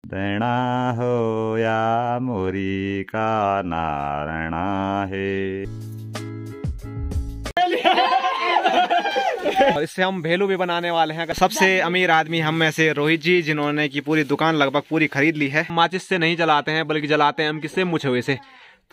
देना हो या मोरी का नारणा है। और इससे हम भेलू भी बनाने वाले हैं। सबसे अमीर आदमी हम में से रोहित जी, जिन्होंने की पूरी दुकान लगभग पूरी खरीद ली है। माचिस से नहीं जलाते हैं बल्कि जलाते हैं हम किससे, मुझे हुए से।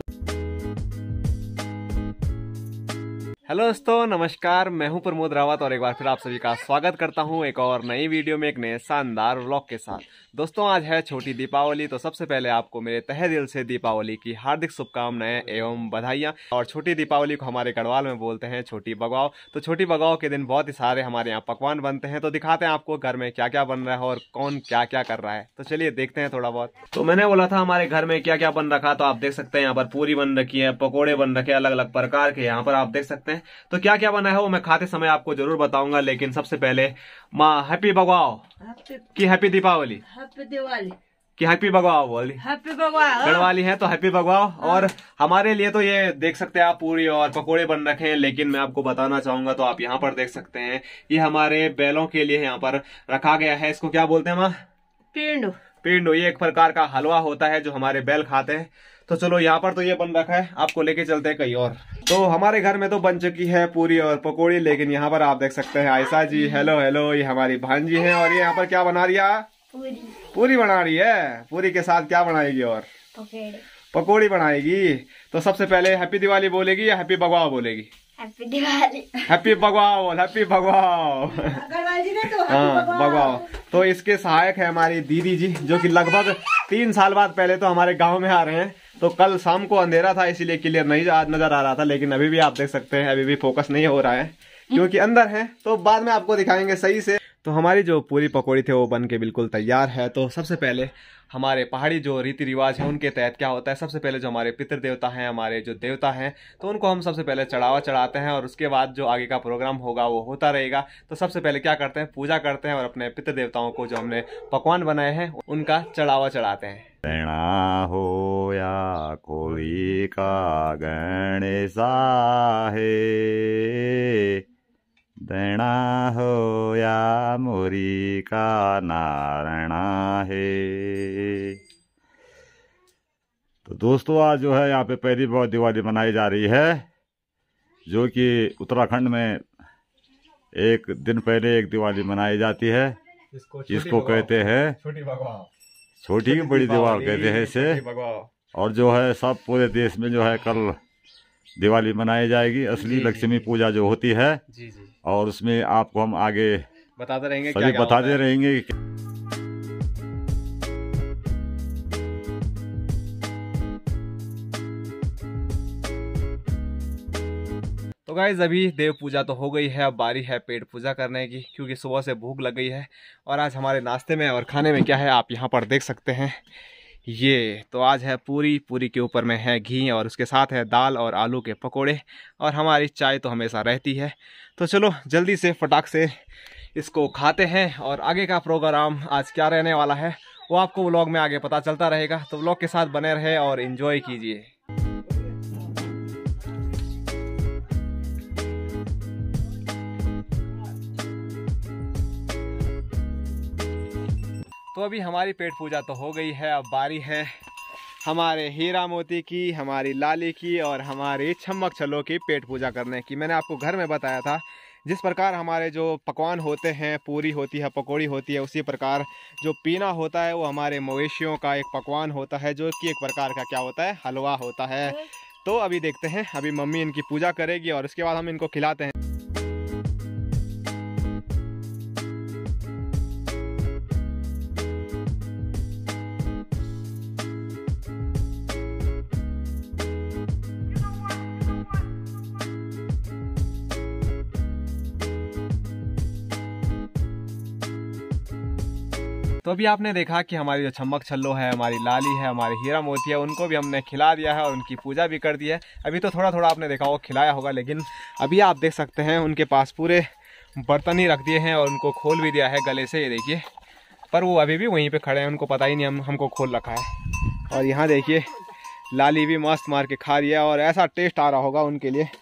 हेलो दोस्तों, नमस्कार। मैं हूं प्रमोद रावत और एक बार फिर आप सभी का स्वागत करता हूं एक और नई वीडियो में, एक नए शानदार व्लॉग के साथ। दोस्तों, आज है छोटी दीपावली, तो सबसे पहले आपको मेरे तहे दिल से दीपावली की हार्दिक शुभकामनाएं एवं बधाइयां। और छोटी दीपावली को हमारे गढ़वाल में बोलते हैं छोटी बगवाओ। तो छोटी बगवाओ के दिन बहुत ही सारे हमारे यहाँ पकवान बनते हैं, तो दिखाते हैं आपको घर में क्या क्या बन रहा है और कौन क्या क्या कर रहा है। तो चलिए देखते हैं थोड़ा बहुत। तो मैंने बोला था हमारे घर में क्या क्या बन रखा, तो आप देख सकते हैं यहाँ पर पूरी बन रखी है, पकौड़े बन रखे अलग अलग प्रकार के, यहाँ पर आप देख सकते हैं। तो क्या क्या बना है वो मैं खाते समय आपको जरूर बताऊंगा, लेकिन सबसे पहले माँ हैप्पी बगवाओ की हैप्पी दीपावली, हैप्पी दिवाली कि हैप्पी बगवाओ बोली। हैप्पी भगवान गढ़वाली है तो हैप्पी बगवाओ। और हमारे लिए तो ये देख सकते हैं आप पूरी और पकोड़े बन रखे हैं, लेकिन मैं आपको बताना चाहूंगा, तो आप यहाँ पर देख सकते हैं ये हमारे बैलों के लिए यहाँ पर रखा गया है। इसको क्या बोलते हैं माँ? पिंडो। पिंडो। ये एक प्रकार का हलवा होता है जो हमारे बैल खाते हैं। तो चलो यहाँ पर तो ये बन रखा है, आपको लेके चलते हैं कहीं और। तो हमारे घर में तो बन चुकी है पूरी और पकौड़ी, लेकिन यहाँ पर आप देख सकते हैं आयशा जी, हेलो हेलो, ये हमारी भांजी है। और ये यहाँ पर क्या बना रही है? पूरी बना रही है। पूरी के साथ क्या बनाएगी? और पकौड़ी बनाएगी। तो सबसे पहले हैप्पी दिवाली बोलेगी या हैप्पी बगवाओ बोलेगी? हैप्पी दिवाली। हैप्पी बगवाओ, हैप्पी बगवाओ। हाँ, बगवाओ। तो इसके सहायक है हमारी दीदी जी, जो कि लगभग 3 साल बाद पहले तो हमारे गांव में आ रहे हैं। तो कल शाम को अंधेरा था, इसीलिए क्लियर नहीं नजर आ रहा था, लेकिन अभी भी आप देख सकते हैं अभी भी फोकस नहीं हो रहा है क्योंकि अंदर है। तो बाद में आपको दिखाएंगे सही से। तो हमारी जो पूरी पकौड़ी थे वो बन के बिल्कुल तैयार है। तो सबसे पहले हमारे पहाड़ी जो रीति रिवाज है उनके तहत क्या होता है, सबसे पहले जो हमारे पितृ देवता हैं, हमारे जो देवता हैं, तो उनको हम सबसे पहले चढ़ावा चढ़ाते हैं और उसके बाद जो आगे का प्रोग्राम होगा वो होता रहेगा। तो सबसे पहले क्या करते हैं, पूजा करते हैं और अपने पितृ देवताओं को जो हमने पकवान बनाए हैं उनका चढ़ावा चढ़ाते हैं। देना हो या कोई का गणेशा है, देना हो या मोरी का नारणा है। तो दोस्तों, आज जो है यहाँ पे पहली बार दिवाली मनाई जा रही है, जो कि उत्तराखंड में एक दिन पहले एक दिवाली मनाई जाती है। इसको कहते हैं छोटी बगवाओ, छोटी बड़ी दिवाली कहते हैं इसे। और जो है सब पूरे देश में जो है कल दिवाली मनाई जाएगी। असली लक्ष्मी पूजा जो होती है जी जी, और उसमें आपको हम आगे बताते रहेंगे, सभी बताते रहेंगे। तो गाइस, अभी देव पूजा तो हो गई है, अब बारी है पेट पूजा करने की, क्योंकि सुबह से भूख लग गई है। और आज हमारे नाश्ते में और खाने में क्या है आप यहाँ पर देख सकते हैं। ये तो आज है पूरी, पूरी के ऊपर में है घी और उसके साथ है दाल और आलू के पकोड़े, और हमारी चाय तो हमेशा रहती है। तो चलो जल्दी से फटाक से इसको खाते हैं, और आगे का प्रोग्राम आज क्या रहने वाला है वो आपको व्लॉग में आगे पता चलता रहेगा। तो व्लॉग के साथ बने रहे और एंजॉय कीजिए। तो अभी हमारी पेट पूजा तो हो गई है, अब बारी है हमारे हीरा मोती की, हमारी लाली की और हमारी छम्मक छल्लों की पेट पूजा करने की। मैंने आपको घर में बताया था जिस प्रकार हमारे जो पकवान होते हैं, पूरी होती है, पकौड़ी होती है, उसी प्रकार जो पीना होता है वो हमारे मवेशियों का एक पकवान होता है, जो कि एक प्रकार का क्या होता है, हलवा होता है। तो अभी देखते हैं, अभी मम्मी इनकी पूजा करेगी और उसके बाद हम इनको खिलाते हैं। तो अभी आपने देखा कि हमारी जो छम्मक छल्लो है, हमारी लाली है, हमारी हीरा मोती है, उनको भी हमने खिला दिया है और उनकी पूजा भी कर दी है। अभी तो थोड़ा थोड़ा आपने देखा वो खिलाया होगा, लेकिन अभी आप देख सकते हैं उनके पास पूरे बर्तन ही रख दिए हैं और उनको खोल भी दिया है गले से, ये देखिए। पर वो अभी भी वहीं पे खड़े हैं, उनको पता ही नहीं हमको खोल रखा है। और यहाँ देखिए लाली भी मस्त मार के खा रही है और ऐसा टेस्ट आ रहा होगा उनके लिए।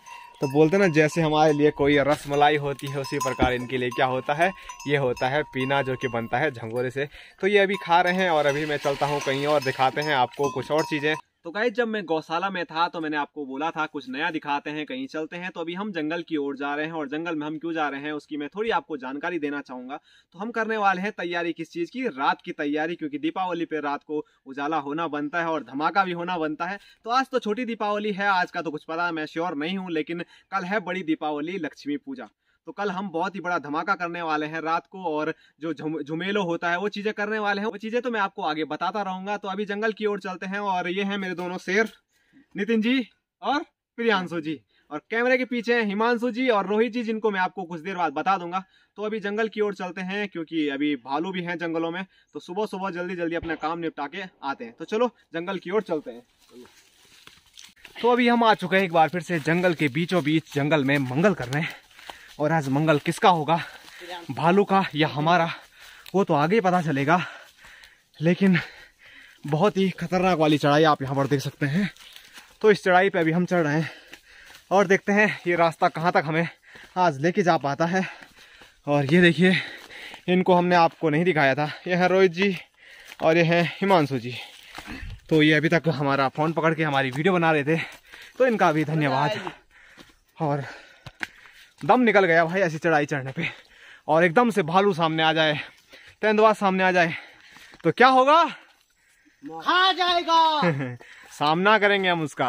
तो बोलते ना जैसे हमारे लिए कोई रसमलाई होती है उसी प्रकार इनके लिए क्या होता है, ये होता है पीना, जो कि बनता है झंगोरे से। तो ये अभी खा रहे हैं और अभी मैं चलता हूँ कहीं और, दिखाते हैं आपको कुछ और चीज़ें। तो गाइस जब मैं गौशाला में था तो मैंने आपको बोला था कुछ नया दिखाते हैं, कहीं चलते हैं। तो अभी हम जंगल की ओर जा रहे हैं और जंगल में हम क्यों जा रहे हैं उसकी मैं थोड़ी आपको जानकारी देना चाहूँगा। तो हम करने वाले हैं तैयारी, किस चीज़ की, रात की तैयारी, क्योंकि दीपावली पे रात को उजाला होना बनता है और धमाका भी होना बनता है। तो आज तो छोटी दीपावली है, आज का तो कुछ पता मैं श्योर नहीं हूँ, लेकिन कल है बड़ी दीपावली, लक्ष्मी पूजा। तो कल हम बहुत ही बड़ा धमाका करने वाले हैं रात को, और जो झुमेलो होता है वो चीज़ें करने वाले हैं। वो चीज़ें तो मैं आपको आगे बताता रहूँगा। तो अभी जंगल की ओर चलते हैं और ये हैं मेरे दोनों शेर, नितिन जी और प्रियांशु जी, और कैमरे के पीछे हैं हिमांशु जी और रोहित जी, जिनको मैं आपको कुछ देर बाद बता दूंगा। तो अभी जंगल की ओर चलते हैं क्योंकि अभी भालू भी हैं जंगलों में, तो सुबह सुबह जल्दी जल्दी अपना काम निपटा के आते हैं। तो चलो जंगल की ओर चलते हैं। तो अभी हम आ चुके हैं एक बार फिर से जंगल के बीचों बीच, जंगल में मंगल कर रहे हैं। और आज मंगल किसका होगा, भालू का या हमारा, वो तो आगे पता चलेगा। लेकिन बहुत ही खतरनाक वाली चढ़ाई आप यहाँ पर देख सकते हैं। तो इस चढ़ाई पे अभी हम चढ़ रहे हैं और देखते हैं ये रास्ता कहाँ तक हमें आज लेके जा पाता है। और ये देखिए, इनको हमने आपको नहीं दिखाया था, ये है रोहित जी और ये है हिमांशु जी। तो ये अभी तक हमारा फ़ोन पकड़ के हमारी वीडियो बना रहे थे, तो इनका भी धन्यवाद। और दम निकल गया भाई ऐसी चढ़ाई चढ़ने पे, और एकदम से भालू सामने आ जाए, तेंदुआ सामने आ जाए तो क्या होगा, खा जाएगा। सामना करेंगे हम उसका।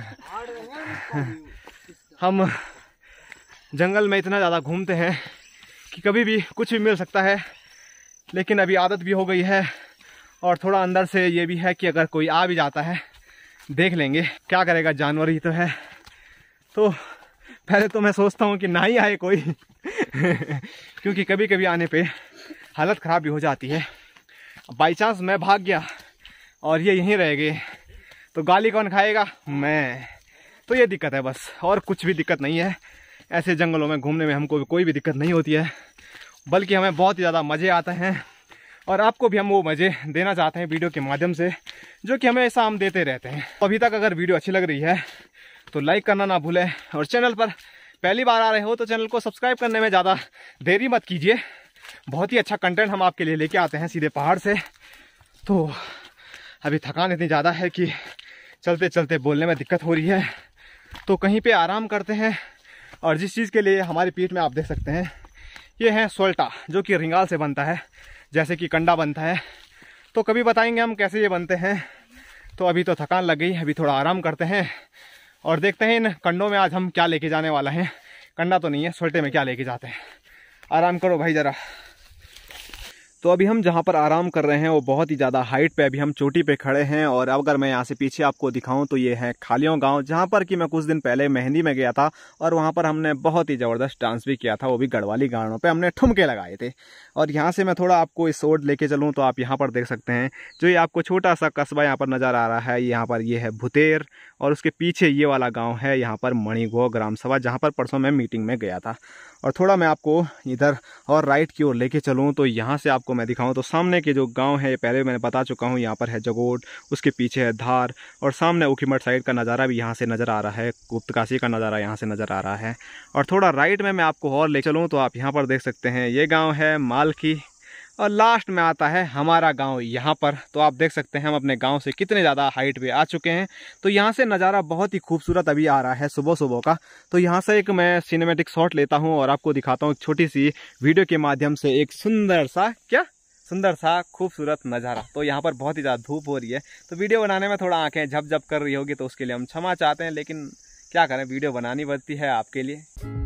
हम जंगल में इतना ज़्यादा घूमते हैं कि कभी भी कुछ भी मिल सकता है, लेकिन अभी आदत भी हो गई है और थोड़ा अंदर से ये भी है कि अगर कोई आ भी जाता है देख लेंगे, क्या करेगा, जानवर ही तो है। तो पहले तो मैं सोचता हूँ कि ना ही आए कोई क्योंकि कभी कभी आने पे हालत ख़राब भी हो जाती है। बाई चांस मैं भाग गया और ये यहीं रह गए तो गाली कौन खाएगा, मैं। तो ये दिक्कत है बस, और कुछ भी दिक्कत नहीं है। ऐसे जंगलों में घूमने में हमको कोई भी दिक्कत नहीं होती है, बल्कि हमें बहुत ही ज़्यादा मज़े आते हैं। और आपको भी हम वो मज़े देना चाहते हैं वीडियो के माध्यम से, जो कि हमेशा हम देते रहते हैं। अभी तक अगर वीडियो अच्छी लग रही है तो लाइक करना ना भूलें, और चैनल पर पहली बार आ रहे हो तो चैनल को सब्सक्राइब करने में ज़्यादा देरी मत कीजिए। बहुत ही अच्छा कंटेंट हम आपके लिए लेके आते हैं सीधे पहाड़ से। तो अभी थकान इतनी ज़्यादा है कि चलते चलते बोलने में दिक्कत हो रही है, तो कहीं पे आराम करते हैं। और जिस चीज़ के लिए हमारी पीठ में आप देख सकते हैं, ये है सोल्टा, जो कि रिंगाल से बनता है, जैसे कि कंडा बनता है। तो कभी बताएंगे हम कैसे ये बनते हैं। तो अभी तो थकान लग गई, अभी थोड़ा आराम करते हैं और देखते हैं इन कंडों में आज हम क्या लेके जाने वाला हैं। कंडा तो नहीं है, सोल्टे में क्या लेके जाते हैं। आराम करो भाई ज़रा। तो अभी हम जहाँ पर आराम कर रहे हैं वो बहुत ही ज़्यादा हाइट पे, अभी हम चोटी पे खड़े हैं। और अगर मैं यहाँ से पीछे आपको दिखाऊं तो ये है खालियों गांव, जहाँ पर कि मैं कुछ दिन पहले मेहंदी में गया था और वहाँ पर हमने बहुत ही ज़बरदस्त डांस भी किया था, वो भी गढ़वाली गानों पे हमने ठुमके लगाए थे। और यहाँ से मैं थोड़ा आपको इस ओर लेके चलूँ तो आप यहाँ पर देख सकते हैं, जो ये आपको छोटा सा कस्बा यहाँ पर नज़र आ रहा है, यहाँ पर ये है भुतेर, और उसके पीछे ये वाला गाँव है यहाँ पर मणिगो ग्राम सभा, जहाँ पर परसों मैं मीटिंग में गया था। और थोड़ा मैं आपको इधर और राइट की ओर लेके चलूँ तो यहाँ से आपको मैं दिखाऊँ तो सामने के जो गांव है, पहले मैंने बता चुका हूँ, यहाँ पर है जगोट, उसके पीछे है धार, और सामने ऊखीमठ साइड का नज़ारा भी यहाँ से नज़र आ रहा है, गुप्तकाशी का नज़ारा यहाँ से नज़र आ रहा है। और थोड़ा राइट में मैं आपको और ले चलूँ तो आप यहाँ पर देख सकते हैं, ये गाँव है मालकी, और लास्ट में आता है हमारा गांव यहाँ पर। तो आप देख सकते हैं हम अपने गांव से कितने ज़्यादा हाइट पे आ चुके हैं। तो यहाँ से नज़ारा बहुत ही खूबसूरत अभी आ रहा है सुबह सुबह का। तो यहाँ से एक मैं सिनेमैटिक शॉट लेता हूँ और आपको दिखाता हूँ एक छोटी सी वीडियो के माध्यम से एक सुंदर सा खूबसूरत नज़ारा। तो यहाँ पर बहुत ही ज़्यादा धूप हो रही है, तो वीडियो बनाने में थोड़ा आँखें झप कर रही होगी, तो उसके लिए हम क्षमा चाहते हैं, लेकिन क्या करें, वीडियो बनानी पड़ती है आपके लिए।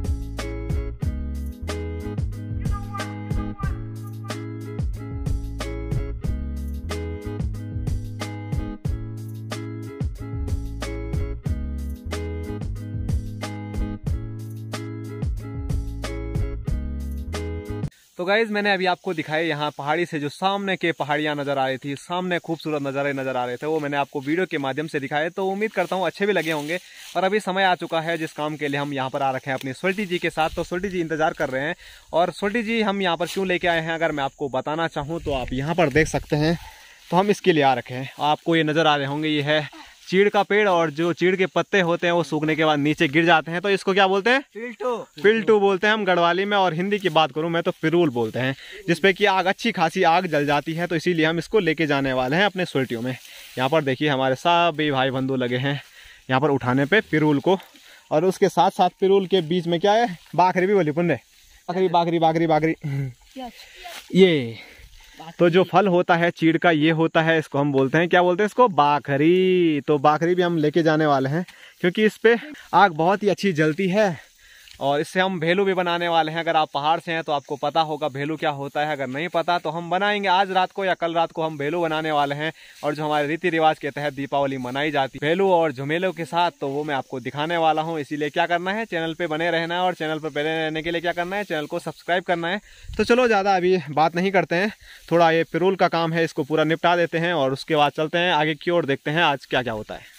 तो गाइज़ मैंने अभी आपको दिखाया यहाँ पहाड़ी से जो सामने के पहाड़ियाँ नज़र आ रही थी, सामने खूबसूरत नज़ारे नज़र आ रहे थे, वो मैंने आपको वीडियो के माध्यम से दिखाए। तो उम्मीद करता हूँ अच्छे भी लगे होंगे। और अभी समय आ चुका है जिस काम के लिए हम यहाँ पर आ रखे हैं अपनी सोल्टी जी के साथ। तो सोल्टी जी इंतज़ार कर रहे हैं, और सोल्टी जी हम यहाँ पर क्यों लेके आए हैं अगर मैं आपको बताना चाहूँ तो आप यहाँ पर देख सकते हैं। तो हम इसके लिए आ रखे हैं, आपको ये नज़र आ रहे होंगे, ये है चीड़ का पेड़ और जो चीड़ के पत्ते होते हैं वो सूखने के बाद नीचे गिर जाते हैं, तो इसको क्या बोलते हैं? पिल्टू बोलते हैं हम गढ़वाली में। और हिंदी की बात करूं मैं तो पिरूल बोलते हैं, जिसपे कि आग अच्छी खासी आग जल जाती है। तो इसीलिए हम इसको लेके जाने वाले हैं अपने सुलटियों में। यहाँ पर देखिए हमारे सभी भाई बंधु लगे हैं यहाँ पर उठाने पे पिरूल को। और उसके साथ साथ पिरूल के बीच में क्या है? बाखरी भी बोली पुण्य, बाखरी बाखरी बाखरी बाखरी ये तो जो फल होता है चीड़ का ये होता है, इसको हम बोलते हैं, क्या बोलते हैं इसको? बाखरी। तो बाखरी भी हम लेके जाने वाले हैं क्योंकि इस पे आग बहुत ही अच्छी जलती है और इससे हम भेलू भी बनाने वाले हैं। अगर आप पहाड़ से हैं तो आपको पता होगा भेलू क्या होता है, अगर नहीं पता तो हम बनाएंगे आज रात को या कल रात को हम भेलू बनाने वाले हैं। और जो हमारे रीति रिवाज के तहत दीपावली मनाई जाती है भेलू और झुमेलों के साथ, तो वो मैं आपको दिखाने वाला हूँ। इसीलिए क्या करना है, चैनल पे बने रहना है और चैनल पर बने रहने के लिए क्या करना है, चैनल को सब्सक्राइब करना है। तो चलो ज़्यादा अभी बात नहीं करते हैं, थोड़ा ये पिरूल का काम है इसको पूरा निपटा देते हैं और उसके बाद चलते हैं आगे की ओर, देखते हैं आज क्या क्या होता है।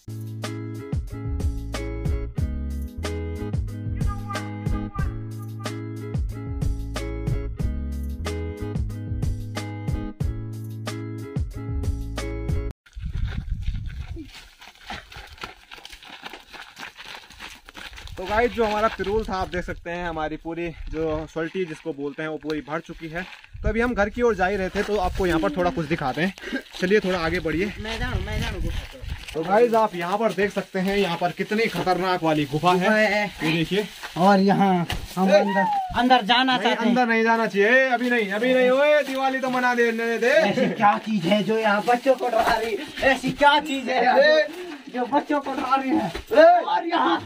तो गाइस जो हमारा पिरूल था आप देख सकते हैं हमारी पूरी जो सोल्टी जिसको बोलते हैं वो पूरी भर चुकी है। तो अभी हम घर की ओर जा ही रहे थे, तो आपको यहाँ पर थोड़ा कुछ दिखाते हैं। चलिए थोड़ा आगे बढ़िए। तो गाइस आप यहाँ पर देख सकते हैं यहाँ पर कितनी खतरनाक वाली गुफा है, ये देखिए। और यहाँ हम अंदर जाना चाहते हैं। अंदर नहीं जाना चाहिए, अभी नहीं। ओए दिवाली तो मना देने दे। ऐसी क्या चीज है जो यहाँ बच्चों को डरा रही? ऐसी क्या चीज है जो बच्चों को डरा रही है? और यहाँ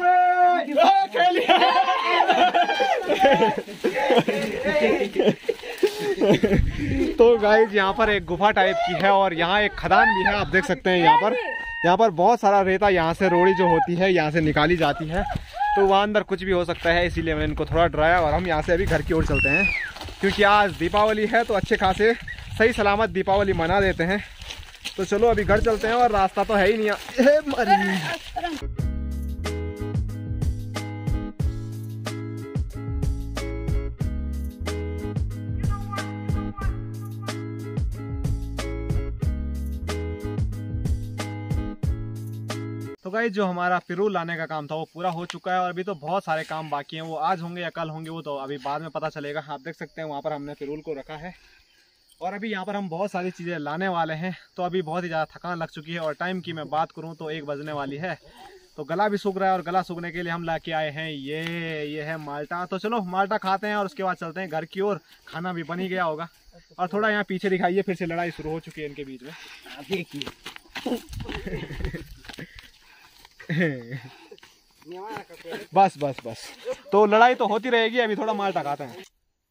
तो गाइस यहाँ पर एक गुफा टाइप की है और यहाँ एक खदान भी है, आप देख सकते हैं। यहाँ पर बहुत सारा रेता यहाँ से रोड़ी जो होती है यहाँ से निकाली जाती है, तो वहाँ अंदर कुछ भी हो सकता है, इसीलिए मैंने इनको थोड़ा डराया। और हम यहाँ से अभी घर की ओर चलते हैं क्योंकि आज दीपावली है, तो अच्छे खासे सही सलामत दीपावली मना देते हैं। तो चलो अभी घर चलते हैं और रास्ता तो है ही नहीं। तो गाइस जो हमारा पिरूल लाने का काम था वो पूरा हो चुका है और अभी तो बहुत सारे काम बाकी हैं, वो आज होंगे या कल होंगे वो तो अभी बाद में पता चलेगा। आप देख सकते हैं वहाँ पर हमने पिरूल को रखा है और अभी यहाँ पर हम बहुत सारी चीज़ें लाने वाले हैं। तो अभी बहुत ही ज़्यादा थकान लग चुकी है और टाइम की मैं बात करूँ तो 1 बजने वाली है, तो गला भी सूख रहा है और गला सूखने के लिए हम ला के आए हैं ये है माल्टा। तो चलो माल्टा खाते हैं और उसके बाद चलते हैं घर की ओर। खाना भी बन ही गया होगा। और थोड़ा यहाँ पीछे दिखाइए, फिर से लड़ाई शुरू हो चुकी है इनके बीच में, देखिए। बस तो लड़ाई तो होती रहेगी, अभी थोड़ा माल्टा खाते हैं।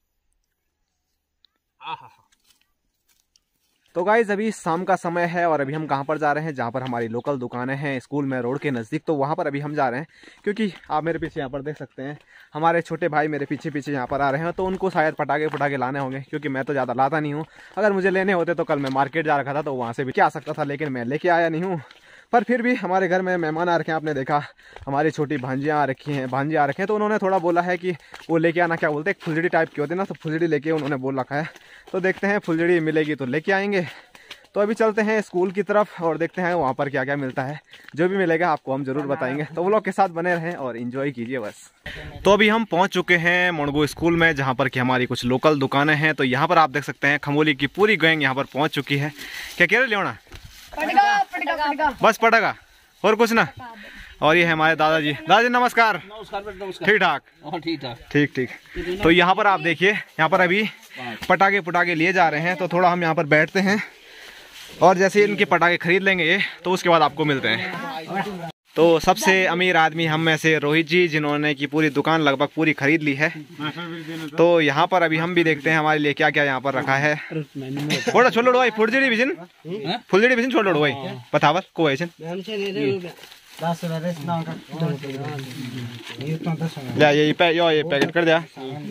तो गाइज अभी शाम का समय है और अभी हम कहाँ पर जा रहे हैं, जहाँ पर हमारी लोकल दुकानें हैं स्कूल में रोड के नज़दीक, तो वहाँ पर अभी हम जा रहे हैं। क्योंकि आप मेरे पीछे यहाँ पर देख सकते हैं हमारे छोटे भाई मेरे पीछे यहाँ पर आ रहे हैं, तो उनको शायद पटाखे लाने होंगे, क्योंकि मैं तो ज़्यादा लाता नहीं हूँ। अगर मुझे लेने होते तो कल मैं मार्केट जा रखा था तो वहाँ से भी क्या आ सकता था, लेकिन मैं लेके आया नहीं हूँ। पर फिर भी हमारे घर में मेहमान आ रखे हैं, आपने देखा हमारी छोटी भांजी आ रखे हैं, तो उन्होंने थोड़ा बोला है कि वो लेके आना, क्या बोलते हैं, एक फुलझड़ी टाइप की होती है ना, तो फुलझड़ी लेके उन्होंने बोल रखा है। तो देखते हैं फुलझड़ी मिलेगी तो लेके आएंगे। तो अभी चलते हैं स्कूल की तरफ और देखते हैं वहाँ पर क्या क्या मिलता है। जो भी मिलेगा आपको हम जरूर बताएंगे, तो वो लोग के साथ बने रहें और इन्जॉय कीजिए बस। तो अभी हम पहुँच चुके हैं मुणगू स्कूल में, जहाँ पर कि हमारी कुछ लोकल दुकानें हैं। तो यहाँ पर आप देख सकते हैं खमोली की पूरी गैंग यहाँ पर पहुँच चुकी है। क्या कह रहे लेना? बस पटाखा और कुछ ना। और ये है हमारे दादाजी नमस्कार। ठीक ठाक ठीक। तो यहाँ पर आप देखिए, यहाँ पर अभी पटाखे लिए जा रहे हैं। तो थोड़ा हम यहाँ पर बैठते हैं और जैसे इनके पटाखे खरीद लेंगे ये, तो उसके बाद आपको मिलते हैं। तो सबसे अमीर आदमी हम में से रोहित जी, जिन्होंने की पूरी दुकान लगभग पूरी खरीद ली है। तो यहाँ पर अभी हम भी देखते हैं हमारे लिए क्या क्या यहाँ पर रखा है। छोड़ो भाई फुलझड़ी बिजन छोड़ो भाई बतावल को है ये पैकेट कर दिया,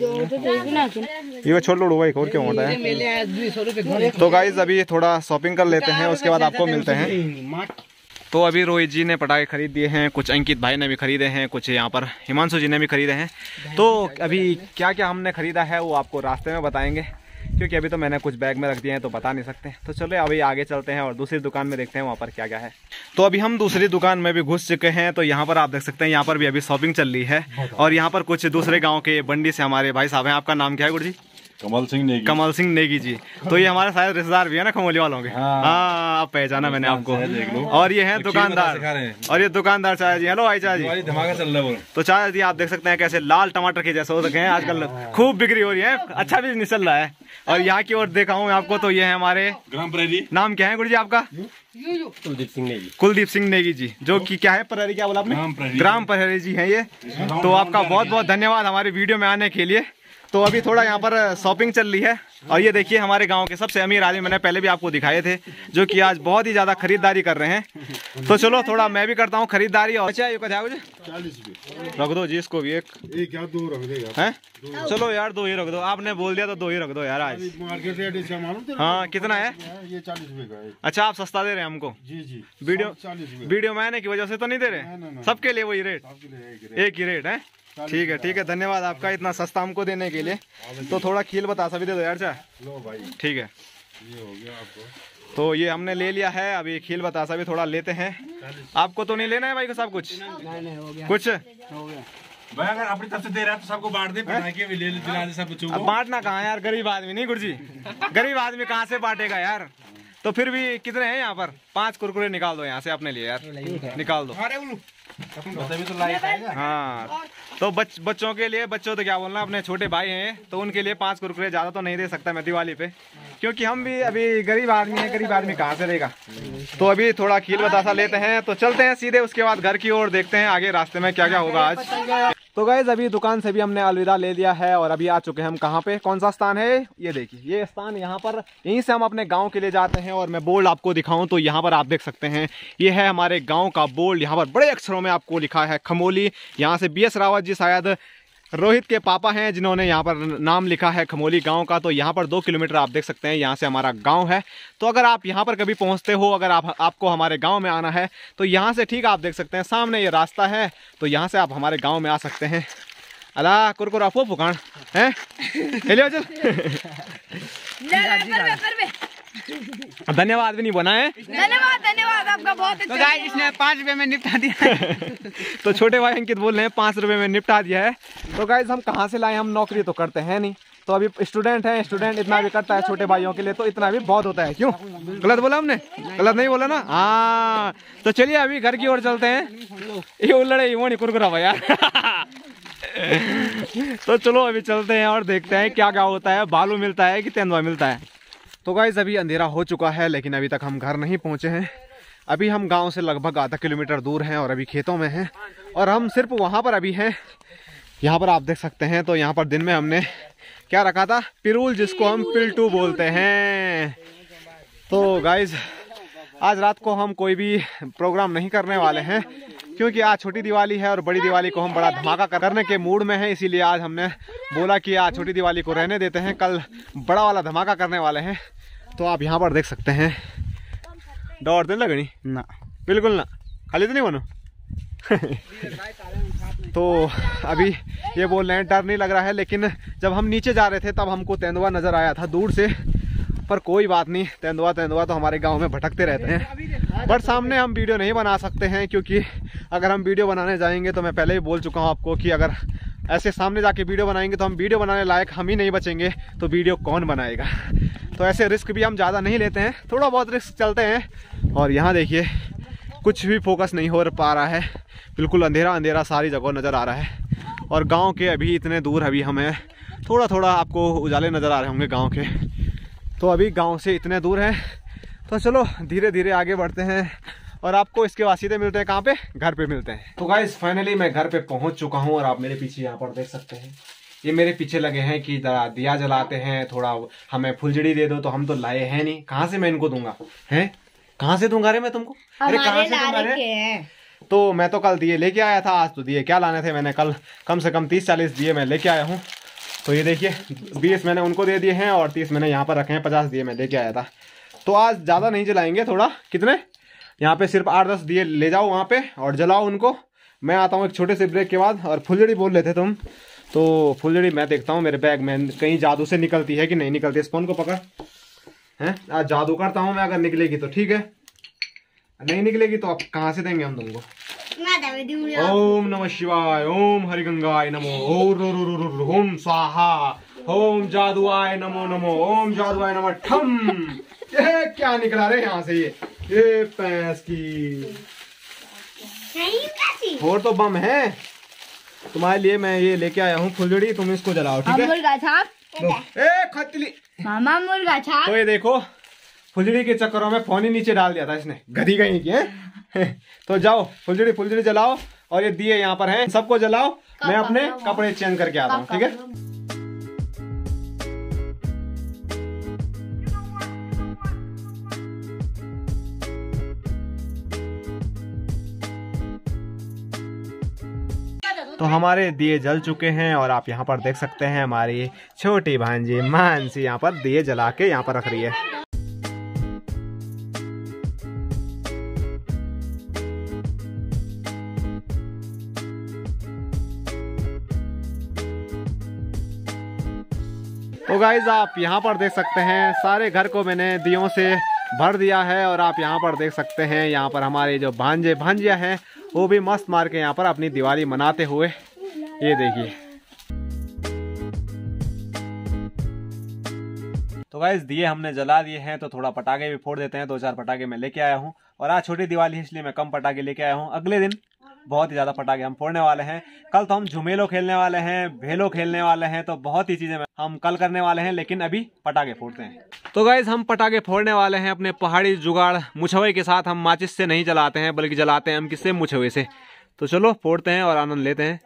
ये छोड़ लो भाई, और क्यों होता है। तो गाइज अभी थोड़ा शॉपिंग कर लेते हैं, उसके बाद आपको मिलते हैं। तो अभी रोहित जी ने पटाखे खरीद दिए हैं, कुछ अंकित भाई ने भी खरीदे हैं, कुछ यहाँ पर हिमांशु जी ने भी खरीदे हैं। तो अभी क्या क्या हमने खरीदा है वो आपको रास्ते में बताएंगे, क्योंकि अभी तो मैंने कुछ बैग में रख दिए हैं तो बता नहीं सकते। तो चलो अभी आगे चलते हैं और दूसरी दुकान में देखते हैं वहाँ पर क्या क्या है। तो अभी हम दूसरी दुकान में भी घुस चुके हैं। तो यहाँ पर आप देख सकते हैं यहाँ पर भी अभी शॉपिंग चल रही है और यहाँ पर कुछ दूसरे गाँव के बंडी से हमारे भाई साहब हैं। आपका नाम क्या है गुरु जी? कमल सिंह नेगी। कमल सिंह नेगी जी। तो ये हमारे शायद रिश्तेदार भी है ना खमोली वालों के। हाँ आप पहचाना मैंने आपको। और ये है दुकानदार, और ये दुकानदार चाचा जी। हेलो भाई चाचा जी, धमाका चल रहा है। तो चाचा जी आप देख सकते हैं कैसे लाल टमाटर के जैसे हो सके हैं आजकल, खूब बिक्री हो रही है, अच्छा बिजनेस चल रहा है। और यहाँ की ओर देखा हूँ आपको तो ये है हमारे ग्राम प्रहरी। नाम क्या है गुरु जी आपका? कुलदीप सिंह नेगी। कुलदीप सिंह नेगी जी, जो कि क्या है प्रहरी, क्या बोला आपने? ग्राम प्रहरी जी हैं ये। तो आपका बहुत बहुत धन्यवाद हमारे वीडियो में आने के लिए। तो अभी थोड़ा यहाँ पर शॉपिंग चल रही है और ये देखिए हमारे गांव के सबसे अमीर आदमी, मैंने पहले भी आपको दिखाए थे, जो कि आज बहुत ही ज्यादा खरीदारी कर रहे हैं। तो चलो थोड़ा मैं भी करता हूँ खरीदारी। और अच्छा ये क्या है 40 रुपए रख दो जी इसको भी एक क्या 2 रख देगा? हैं? चलो यार 2 ही रख दो, आपने बोल दिया तो 2 ही रख दो यार आज। मार्केट रेट इसका मालूम? हाँ कितना है ये 40 रुपए का है। अच्छा आप सस्ता दे रहे हैं हमको? जी जी। वीडियो 40 रुपए। वीडियो में आने की वजह से तो नहीं दे रहे? सबके लिए वही रेट, एक ही रेट है? ठीक है ठीक है, धन्यवाद आपका इतना सस्ता हमको देने के लिए। तो थोड़ा खील बतासा भी दे दो यार चाहे। लो भाई ठीक है, ये हो गया आपको। तो ये हमने ले लिया है। अभी खील बतासा भी थोड़ा लेते हैं। आपको तो नहीं लेना है भाई को सब कुछ? नहीं हो गया, कुछ हो गया भाई अगर अपनी तरफ से दे रहा है तो सबको बांट दे, बना के भी ले दिला दे सब बच्चों को। अब बांटना कहाँ यार, गरीब आदमी नहीं गुरुजी, गरीब आदमी कहाँ से बांटेगा यार। तो फिर भी कितने हैं यहाँ पर? 5 कुरकुरे निकाल दो यहाँ से अपने लिए यार, निकाल दो। हाँ तो बच्चों के लिए, बच्चों तो क्या बोलना, अपने छोटे भाई हैं तो उनके लिए 5 कुरकुरे, ज्यादा तो नहीं दे सकता मैं दिवाली पे, क्योंकि हम भी अभी गरीब आदमी हैं, गरीब आदमी कहाँ से देगा। तो अभी थोड़ा खील बतासा लेते हैं तो चलते हैं सीधे, उसके बाद घर की ओर देखते हैं आगे रास्ते में क्या क्या होगा आज। तो गाइस अभी दुकान से भी हमने अलविदा ले लिया है और अभी आ चुके हैं हम कहाँ पे, कौन सा स्थान है ये देखिए, ये स्थान यहाँ पर, यहीं से हम अपने गांव के लिए जाते हैं। और मैं बोर्ड आपको दिखाऊं तो यहाँ पर आप देख सकते हैं ये है हमारे गांव का बोर्ड, यहाँ पर बड़े अक्षरों में आपको लिखा है खमोली। यहाँ से BS रावत जी शायद रोहित के पापा हैं जिन्होंने यहाँ पर नाम लिखा है खमोली गांव का। तो यहाँ पर 2 किलोमीटर आप देख सकते हैं यहाँ से हमारा गांव है। तो अगर आप यहाँ पर कभी पहुँचते हो, अगर आपको हमारे गांव में आना है तो यहाँ से ठीक आप देख सकते हैं सामने ये रास्ता है, तो यहाँ से आप हमारे गांव में आ सकते हैं। अला कुरकुरा फो फुकान हैं हेलो चल धन्यवाद भी नहीं बना है। धन्यवाद आपका बहुत अच्छा। तो गाइस इसने 5 रुपए में निपटा दिया। तो छोटे भाई अंकित बोल रहे हैं 5 रुपए में निपटा दिया है। तो गाइस हम कहाँ से लाए, हम नौकरी तो करते हैं नहीं, तो अभी स्टूडेंट हैं, स्टूडेंट इतना भी करता है छोटे भाइयों के लिए, तो इतना भी बहुत होता है। क्यों गलत बोला हमने? गलत नहीं बोला ना? हाँ तो चलिए अभी घर की ओर चलते हैं। ये उल्लड़े वो नहीं कुरकुरा भैया। तो चलो अभी चलते हैं और देखते हैं क्या क्या होता है, भालू मिलता है कि तेंदुआ मिलता है। तो गाइस अभी अंधेरा हो चुका है लेकिन अभी तक हम घर नहीं पहुंचे हैं। अभी हम गांव से लगभग आधा किलोमीटर दूर हैं और अभी खेतों में हैं और हम सिर्फ वहां पर अभी हैं। यहाँ पर आप देख सकते हैं तो यहाँ पर दिन में हमने क्या रखा था, पिरूल, जिसको हम पिल्टू बोलते हैं। तो गाइस आज रात को हम कोई भी प्रोग्राम नहीं करने वाले हैं क्योंकि आज छोटी दिवाली है और बड़ी दिवाली को हम बड़ा धमाका करने के मूड में हैं, इसीलिए आज हमने बोला कि आज छोटी दिवाली को रहने देते हैं, कल बड़ा वाला धमाका करने वाले हैं। तो आप यहाँ पर देख सकते हैं, डर तो नहीं लगनी ना, बिल्कुल ना, खाली तो नहीं बनो। तो अभी ये बोल रहे हैं डर नहीं लग रहा है, लेकिन जब हम नीचे जा रहे थे तब हमको तेंदुआ नजर आया था दूर से, पर कोई बात नहीं, तेंदुआ तो हमारे गांव में भटकते रहते हैं। बट सामने हम वीडियो नहीं बना सकते हैं क्योंकि अगर हम वीडियो बनाने जाएंगे तो मैं पहले ही बोल चुका हूं आपको कि अगर ऐसे सामने जाके वीडियो बनाएंगे तो हम वीडियो बनाने लायक हम ही नहीं बचेंगे, तो वीडियो कौन बनाएगा। तो ऐसे रिस्क भी हम ज़्यादा नहीं लेते हैं, थोड़ा बहुत रिस्क चलते हैं। और यहाँ देखिए कुछ भी फोकस नहीं हो पा रहा है, बिल्कुल अंधेरा अंधेरा सारी जगह नज़र आ रहा है। और गाँव के अभी इतने दूर अभी हमें थोड़ा थोड़ा आपको उजाले नज़र आ रहे होंगे गाँव के, तो अभी गांव से इतने दूर हैं। तो चलो धीरे धीरे आगे बढ़ते हैं और आपको इसके बाद सीधे मिलते हैं कहाँ पे, घर पे मिलते हैं। तो गाइस फाइनली मैं घर पे पहुंच चुका हूं और आप मेरे पीछे यहाँ पर देख सकते हैं, ये मेरे पीछे लगे हैं कि दिया जलाते हैं, थोड़ा हमें फुलझड़ी दे दो, तो हम तो लाए हैं नहीं, कहाँ से मैं इनको दूंगा, हैं कहाँ से दूंगा रे मैं तुमको, अरे कहाँ से दूंगा रे। तो मैं तो कल दिए लेके आया था, आज तो दिए क्या लाने थे, मैंने कल कम से कम 30-40 दिए मैं लेके आया हूँ। तो ये देखिए 20 मैंने उनको दे दिए हैं और 30 मैंने यहाँ पर रखे हैं, 50 दिए मैं लेके आया था। तो आज ज़्यादा नहीं जलाएंगे, थोड़ा कितने यहाँ पे सिर्फ 8-10 दिए ले जाओ वहाँ पे और जलाओ उनको। मैं आता हूँ एक छोटे से ब्रेक के बाद। और फुलझड़ी बोल लेते तुम, तो फुलझड़ी मैं देखता हूँ मेरे बैग में कहीं जादू से निकलती है कि नहीं निकलती। इस फोन को पकड़ है, आज जादू करता हूँ मैं, अगर निकलेगी तो ठीक है, नहीं निकलेगी तो अब कहाँ से देंगे हम तुमको। ओम नमः शिवाय, ओम हरिगंगाय नमो, ओम स्वाहा, ओम जादुआय नमो नमो, ओम जादुआय नमः ठम। ये क्या निकला रे यहाँ से, ये भैंस की। और तो बम है तुम्हारे लिए, मैं ये लेके आया हूँ फुलझड़ी, तुम इसको जलाओ ठीक है। मुर्गा छाप ए खतली मामा, मुर्गा छाप। तो ये देखो फुलझड़ी के चक्करों में फोन ही नीचे डाल दिया था इसने, गधी गई की। तो जाओ फुलझड़ी जलाओ, और ये दिए यहाँ पर हैं, सबको जलाओ, मैं अपने कपड़े चेंज करके आता हूँ ठीक है। तो हमारे दिए जल चुके हैं, और आप यहाँ पर देख सकते हैं हमारी छोटी भांजी मानसी यहाँ पर दिए जला के यहाँ पर रख रही है। तो गाइज आप यहाँ पर देख सकते हैं सारे घर को मैंने दियों से भर दिया है, और आप यहाँ पर देख सकते हैं यहाँ पर हमारे जो भांजे भांजिया हैं वो भी मस्त मार के यहाँ पर अपनी दिवाली मनाते हुए, ये देखिए। तो गाइस दिए हमने जला दिए हैं, तो थोड़ा पटाखे भी फोड़ देते हैं। 2-4 पटाखे मैं लेके आया हूँ, और आज छोटी दिवाली है इसलिए मैं कम पटाखे लेके आया हूँ। अगले दिन बहुत ही ज्यादा पटाखे हम फोड़ने वाले हैं। कल तो हम झुमेलो खेलने वाले हैं, भेलो खेलने वाले हैं, तो बहुत ही चीजें हम कल करने वाले हैं, लेकिन अभी पटाखे फोड़ते हैं। तो गाइस हम पटाखे फोड़ने वाले हैं अपने पहाड़ी जुगाड़ मुछवे के साथ। हम माचिस से नहीं जलाते हैं, बल्कि जलाते हैं हम किससे, मुछवे से। तो चलो फोड़ते हैं और आनंद लेते हैं।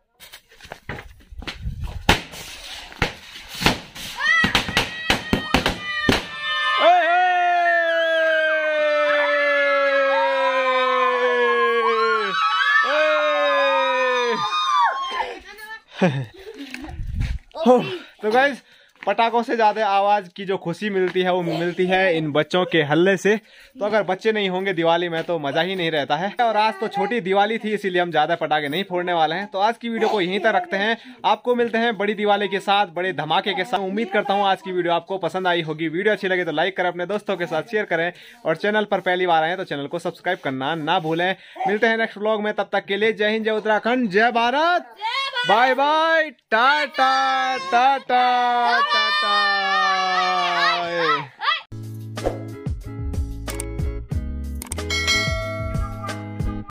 तो गाइस पटाखों से ज्यादा आवाज की जो खुशी मिलती है वो मिलती है इन बच्चों के हल्ले से। तो अगर बच्चे नहीं होंगे दिवाली में तो मजा ही नहीं रहता है। और आज तो छोटी दिवाली थी इसीलिए हम ज्यादा पटाखे नहीं फोड़ने वाले हैं। तो आज की वीडियो को यहीं तक रखते हैं, आपको मिलते हैं बड़ी दिवाली के साथ, बड़े धमाके के साथ। उम्मीद करता हूँ आज की वीडियो आपको पसंद आई होगी। वीडियो अच्छी लगे तो लाइक करें, अपने दोस्तों के साथ शेयर करें, और चैनल पर पहली बार आए तो चैनल को सब्सक्राइब करना ना भूलें। मिलते हैं नेक्स्ट व्लॉग में, तब तक के लिए जय हिंद, जय उत्तराखंड, जय Bharat, bye bye, tata tata Tata.